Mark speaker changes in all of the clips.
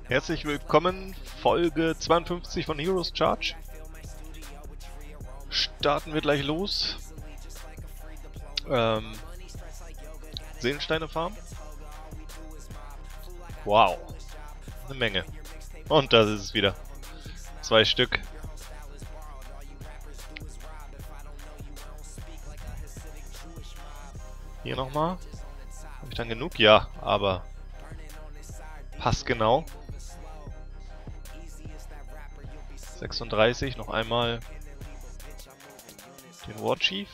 Speaker 1: Herzlich willkommen, Folge 52 von Heroes Charge. Starten wir gleich los. Seelensteine Farm. Wow, eine Menge. Und da ist es wieder. 2 Stück. Hier nochmal. Habe ich dann genug? Ja, aber passt genau. 36, noch einmal den War Chief.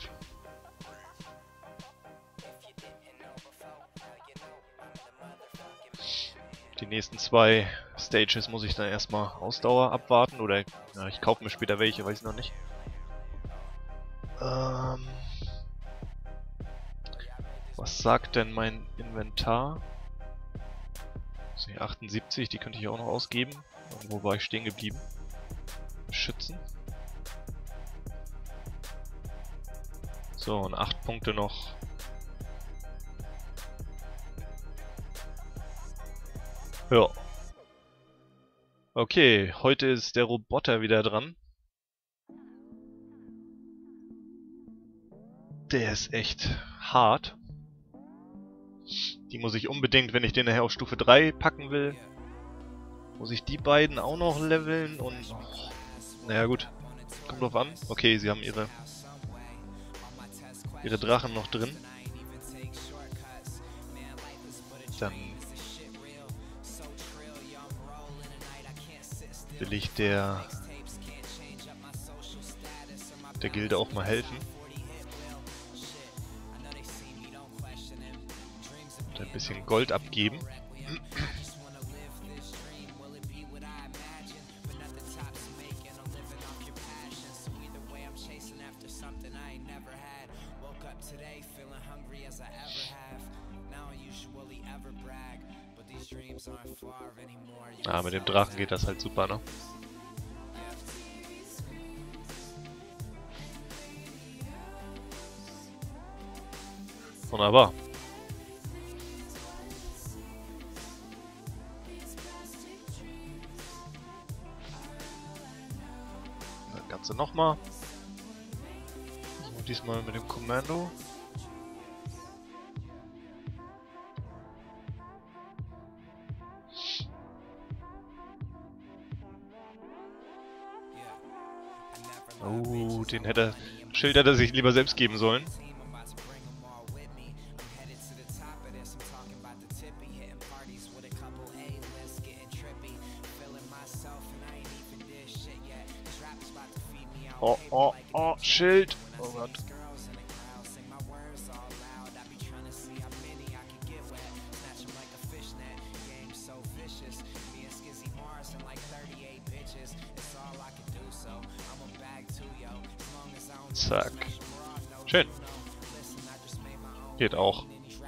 Speaker 1: Die nächsten 2 Stages muss ich dann erstmal Ausdauer abwarten oder ja, ich kaufe mir später welche, weiß ich noch nicht. Was sagt denn mein Inventar? 78, die könnte ich auch noch ausgeben. Wo war ich stehen geblieben? Schützen. So, und 8 Punkte noch. Ja. Okay, heute ist der Roboter wieder dran. Der ist echt hart. Die muss ich unbedingt, wenn ich den nachher auf Stufe 3 packen will, muss ich die beiden auch noch leveln und... Oh, naja gut, kommt drauf an. Okay, sie haben ihre Drachen noch drin. Dann will ich der Gilde auch mal helfen. Und ein bisschen Gold abgeben. Ah, mit dem Drachen geht das halt super, ne? Wunderbar. Das Ganze nochmal. So, diesmal mit dem Kommando. Oh, den Schild hätte er sich lieber selbst geben sollen. Oh, oh, oh, Schild! Oh Gott. Zack. Schön. Geht auch.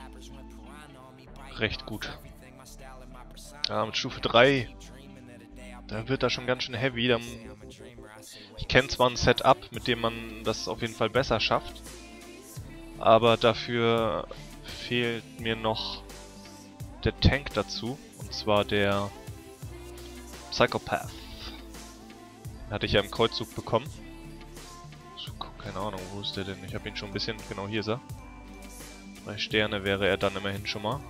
Speaker 1: Recht gut. Ja, mit Stufe 3. Da wird das schon ganz schön heavy. Ich kenne zwar ein Setup, mit dem man das auf jeden Fall besser schafft. Aber dafür fehlt mir noch der Tank dazu. Und zwar der Psychopath. Den hatte ich ja im Kreuzzug bekommen. Keine Ahnung, wo ist der denn? Ich habe ihn schon ein bisschen... Genau, hier ist er. 3 Sterne wäre er dann immerhin schon mal.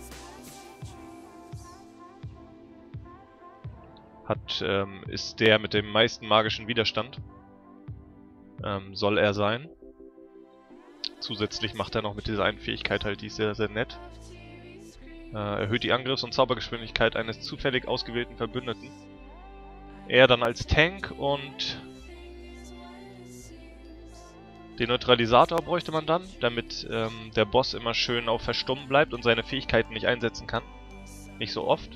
Speaker 1: Ist der mit dem meisten magischen Widerstand. Soll er sein. Zusätzlich macht er noch mit dieser einen Fähigkeit halt, die ist sehr, sehr nett. Erhöht die Angriffs- und Zaubergeschwindigkeit eines zufällig ausgewählten Verbündeten. Er dann als Tank und... Den Neutralisator bräuchte man dann, damit der Boss immer schön auf Verstummen bleibt und seine Fähigkeiten nicht einsetzen kann. Nicht so oft.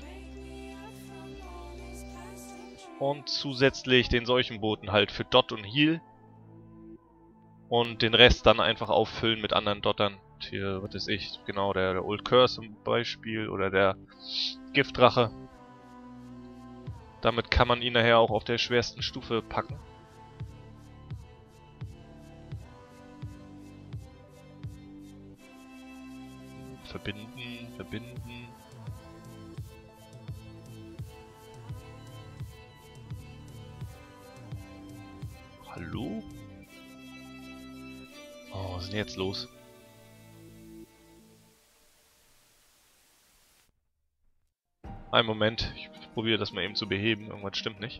Speaker 1: Und zusätzlich den Seuchenboten halt für Dot und Heal. Und den Rest dann einfach auffüllen mit anderen Dottern. Hier, was ist ich? Genau, der Old Curse zum Beispiel oder der Giftdrache. Damit kann man ihn nachher auch auf der schwersten Stufe packen. Verbinden. Hallo? Oh, was ist denn jetzt los? Einen Moment, ich probiere das mal eben zu beheben. Irgendwas stimmt nicht.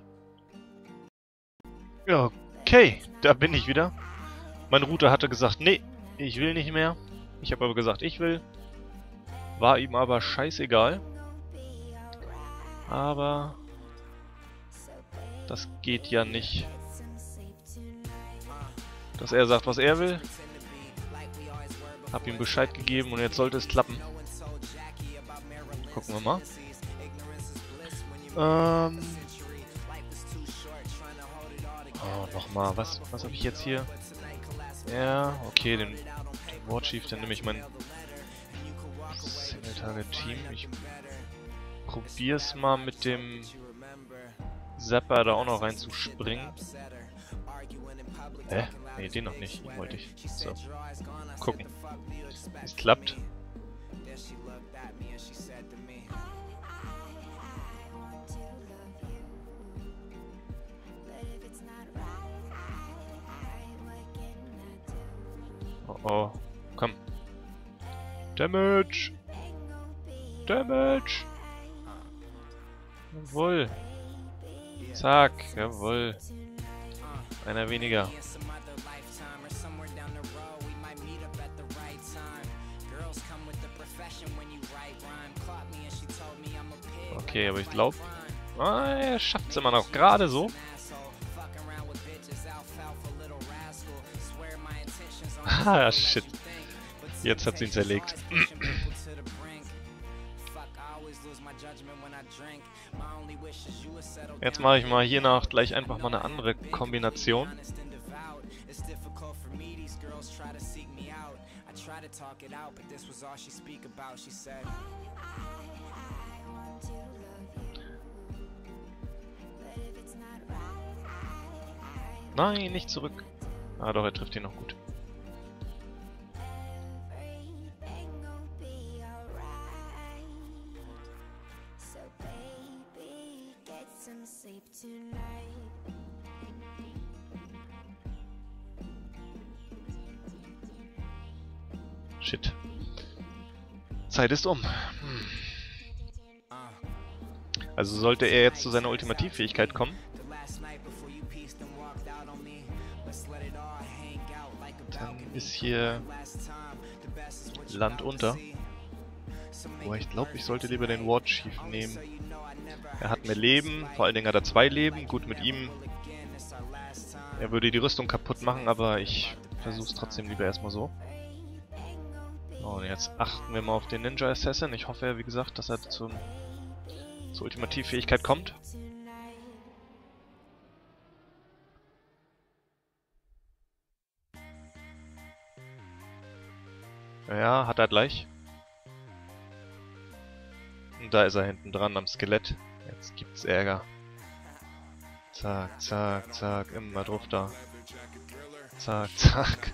Speaker 1: Ja, okay, da bin ich wieder. Mein Router hatte gesagt, nee, ich will nicht mehr. Ich habe aber gesagt, ich will. War ihm aber scheißegal. Aber das geht ja nicht. Dass er sagt, was er will. Hab ihm Bescheid gegeben und jetzt sollte es klappen. Gucken wir mal. Oh, nochmal. Was habe ich jetzt hier? Ja, okay, den Warchief, dann nehme ich mein Single-Target-Team. Ich probier's mal mit dem Zapper da auch noch reinzuspringen. Nee, den noch nicht. Den wollte ich. So. Gucken. Es klappt. Oh oh. Komm. Damage! Damage! Jawohl. Zack, jawohl. Einer weniger. Okay, aber ich glaube, er schafft es immer noch gerade so. Ah, shit. Jetzt hat sie ihn zerlegt. Jetzt mache ich mal hier nach gleich einfach mal eine andere Kombination. Nein, nicht zurück. Ah doch, er trifft ihn noch gut. Shit. Zeit ist um. Also sollte er jetzt zu seiner Ultimativfähigkeit kommen, dann ist hier Land unter. Boah, ich glaube, ich sollte lieber den Warchief nehmen. Er hat mehr Leben, vor allen Dingen hat er 2 Leben. Gut, mit ihm. Er würde die Rüstung kaputt machen, aber ich versuche es trotzdem lieber erstmal so. Oh, und jetzt achten wir mal auf den Ninja Assassin. Ich hoffe, wie gesagt, dass er zur Ultimativfähigkeit kommt. Ja, hat er gleich. Und da ist er hinten dran am Skelett. Jetzt gibt's Ärger. Zack, zack, zack, immer drauf da. Zack, zack.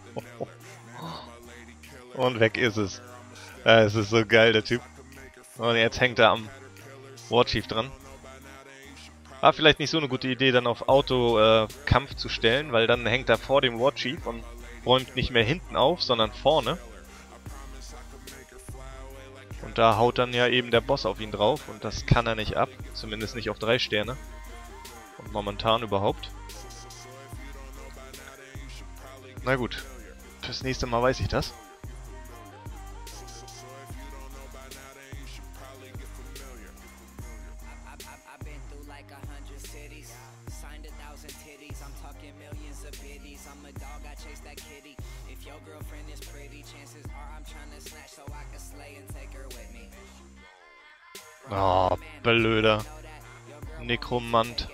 Speaker 1: Und weg ist es. Es ist so geil, der Typ. Und jetzt hängt er am Warchief dran. War vielleicht nicht so eine gute Idee, dann auf Auto-Kampf zu stellen, weil dann hängt er vor dem Warchief und räumt nicht mehr hinten auf, sondern vorne. Und da haut dann ja eben der Boss auf ihn drauf und das kann er nicht ab. Zumindest nicht auf 3 Sterne. Und momentan überhaupt. Na gut. Fürs nächste Mal weiß ich das. Oh, blöder Nekromant.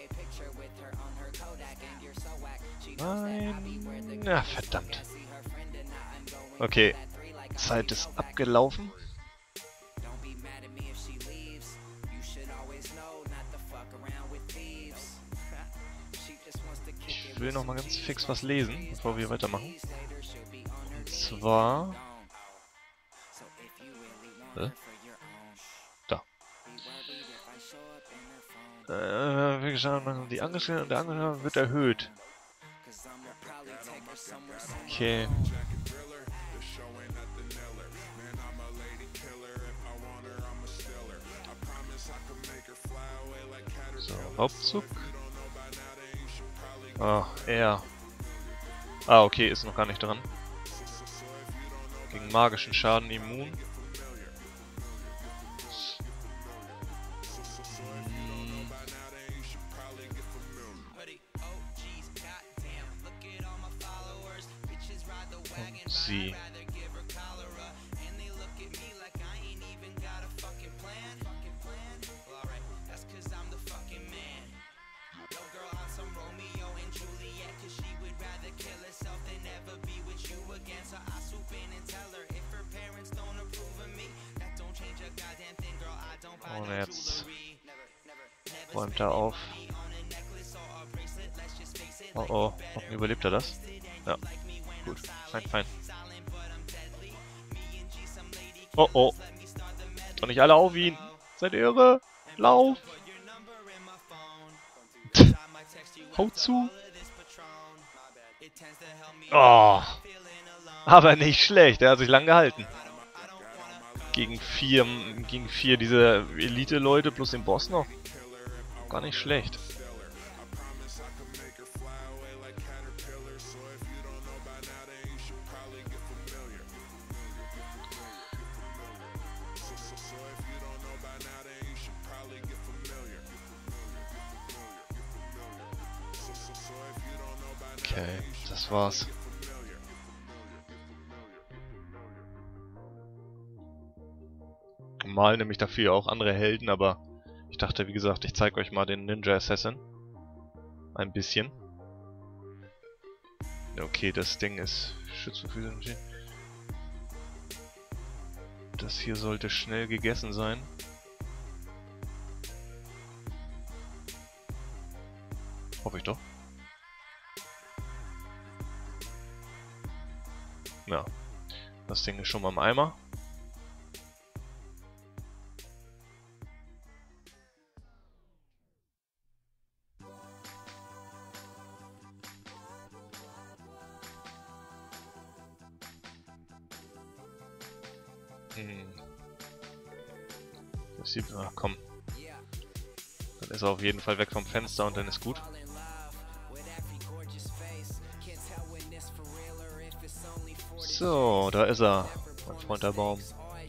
Speaker 1: Nein. Ja, verdammt. Okay. Zeit ist abgelaufen. Ich will noch mal ganz fix was lesen, bevor wir weitermachen. Und zwar... Da. Die Angestellten und der Angestellte wird erhöht. Okay. So, Hauptzug. Ah, er. Ah, okay, ist noch gar nicht dran. Gegen magischen Schaden immun. Und sie. Und jetzt räumt er auf. Oh oh, hoffentlich überlebt er das. Ja, gut, fein, fein. Oh oh. Doch nicht alle auf ihn. Seid ihr irre? Lauf! Hau zu! Oh! Aber nicht schlecht, er hat sich lang gehalten. Gegen vier diese Elite-Leute plus den Boss noch. Gar nicht schlecht. Okay, das war's. Mal nehme ich dafür auch andere Helden, aber ich dachte, wie gesagt, ich zeige euch mal den Ninja Assassin. Ein bisschen. Okay, das Ding ist Schütze für den. Das hier sollte schnell gegessen sein. Hoffe ich doch. Ja, das Ding ist schon mal im Eimer. Das sieht, ach komm. Dann ist er auf jeden Fall weg vom Fenster und dann ist gut. So, da ist er, mein Freund der Baum.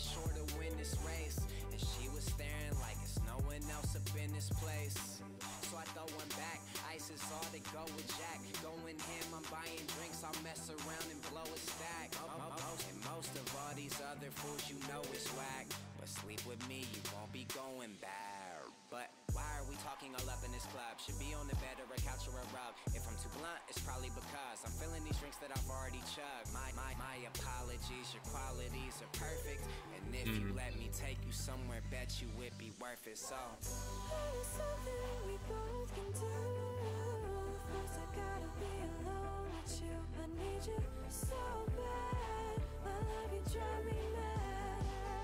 Speaker 2: Should be on the bed or a couch or a rug. If I'm too blunt, it's probably because I'm feeling these drinks that I've already chugged. My apologies, your qualities are perfect. And if you let me take you somewhere, bet you would be worth it. So something we both can do. First I gotta be alone with you. I need you so bad. My love, you drive me mad.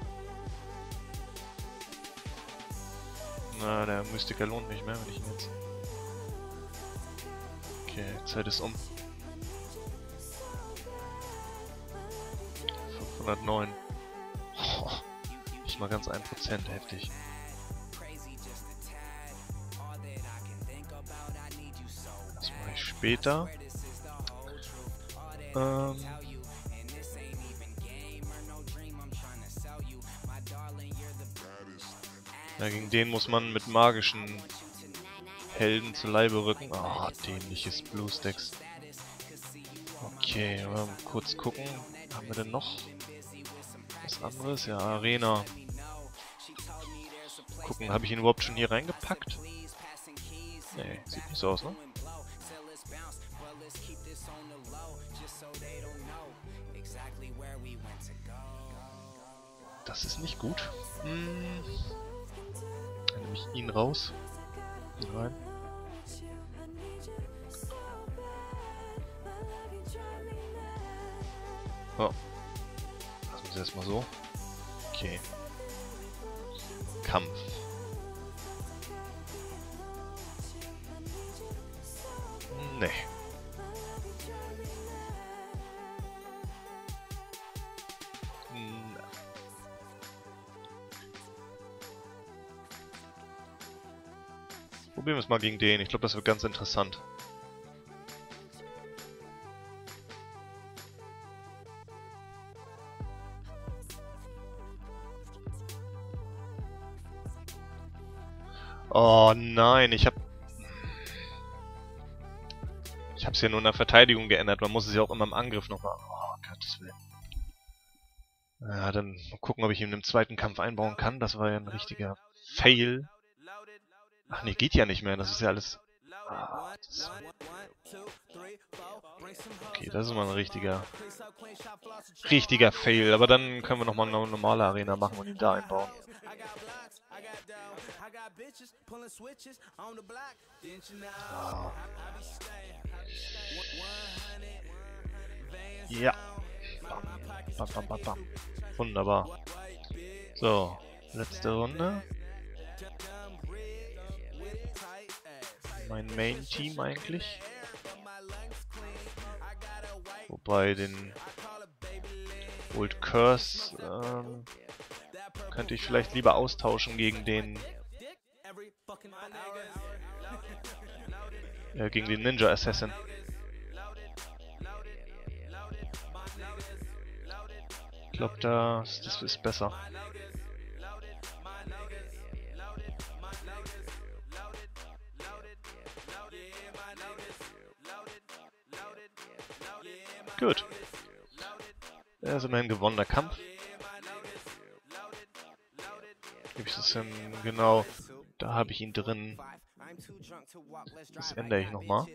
Speaker 1: Na, der Mystiker lohnt nicht mehr, wenn ich ihn jetzt... Okay, Zeit ist um. 509. Oh, nicht mal ganz 1%, heftig. Das mache ich später. Ja, gegen den muss man mit magischen Helden zu Leibe rücken. Ah, dämliches Bluestacks. Okay, mal kurz gucken. Haben wir denn noch was anderes? Ja, Arena. Gucken, habe ich ihn überhaupt schon hier reingepackt? Nee, sieht nicht so aus, ne? Das ist nicht gut. Dann nehme ich ihn raus. Ihn rein. Oh. Lassen wir es erstmal so. Okay. Kampf. Nee. Probieren wir es mal gegen den. Ich glaube, das wird ganz interessant. Oh nein, ich hab's ja nur in der Verteidigung geändert. Man muss es ja auch immer im Angriff nochmal... Oh, Gottes Willen. Ja, dann mal gucken, ob ich ihn im zweiten Kampf einbauen kann. Das war ja ein richtiger Fail. Ach nee, geht ja nicht mehr. Das ist ja alles... Ah, okay, das ist mal ein richtiger Fail. Aber dann können wir nochmal eine normale Arena machen und ihn da einbauen. Oh. Ja. Bam, bam, bam, bam. Wunderbar. So, letzte Runde. Mein Main-Team eigentlich. Wobei den Old Curse könnte ich vielleicht lieber austauschen gegen den Ninja Assassin. Ich glaube, das ist besser. Gut. Er ist immerhin gewonnener Kampf. Gebe ich das hin? Genau. Da habe ich ihn drin. Das ändere ich nochmal.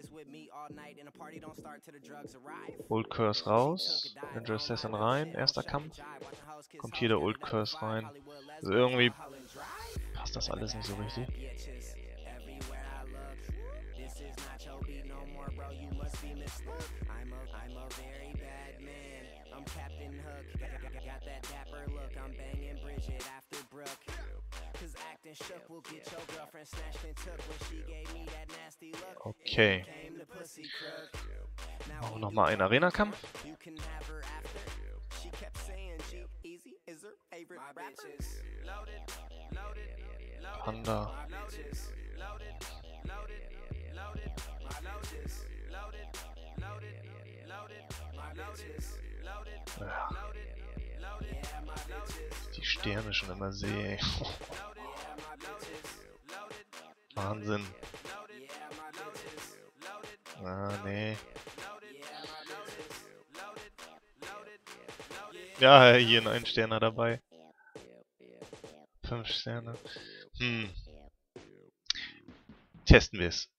Speaker 1: Old Curse raus. Ninja Assassin rein. Erster Kampf. Kommt hier der Old Curse rein. Also irgendwie passt das alles nicht so richtig. Okay. Machen wir nochmal einen Arena-Kampf. Panda. Ja. Die Sterne schon immer sehe. Wahnsinn. Ah, nee. Ja, hier ein Sterner dabei. 5 Sterne. Testen wir es.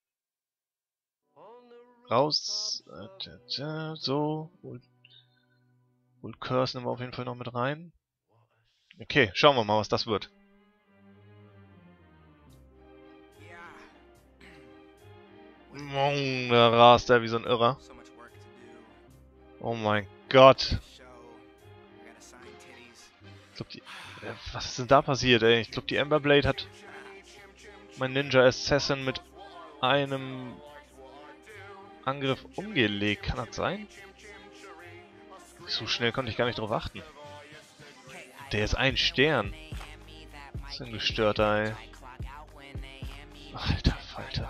Speaker 1: Raus. So. Old Curse nehmen wir auf jeden Fall noch mit rein. Okay, schauen wir mal, was das wird. Da rast er wie so ein Irrer. Oh mein Gott. Ich glaub, was ist denn da passiert, ey? Ich glaube, die Emberblade hat mein Ninja Assassin mit einem Angriff umgelegt. Kann das sein? So schnell konnte ich gar nicht drauf achten. Der ist ein Stern. Das ist ein gestörter, ey. Alter Falter.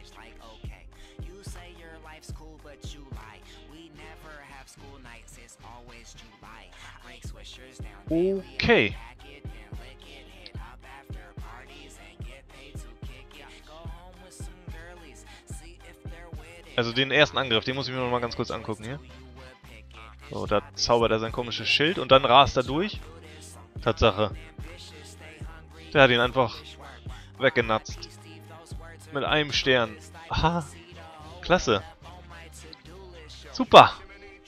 Speaker 1: Okay. Also den ersten Angriff, den muss ich mir noch mal ganz kurz angucken hier. So, da zaubert er sein komisches Schild und dann rast er durch. Tatsache. Der hat ihn einfach weggenatzt. Mit einem Stern. Aha. Klasse. Super.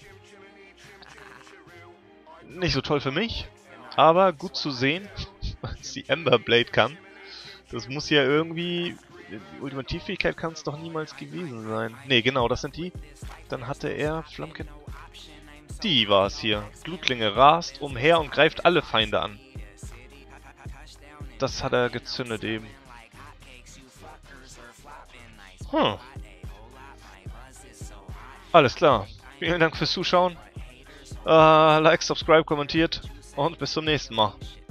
Speaker 1: Nicht so toll für mich, aber gut zu sehen, was die Emberblade kann. Das muss ja irgendwie... Die Ultimativfähigkeit kann es doch niemals gewesen sein. Ne, genau, das sind die. Dann hatte er Flammketten. Die war es hier. Glutklinge rast umher und greift alle Feinde an. Das hat er gezündet eben. Alles klar. Vielen Dank fürs Zuschauen. Like, subscribe, kommentiert und bis zum nächsten Mal.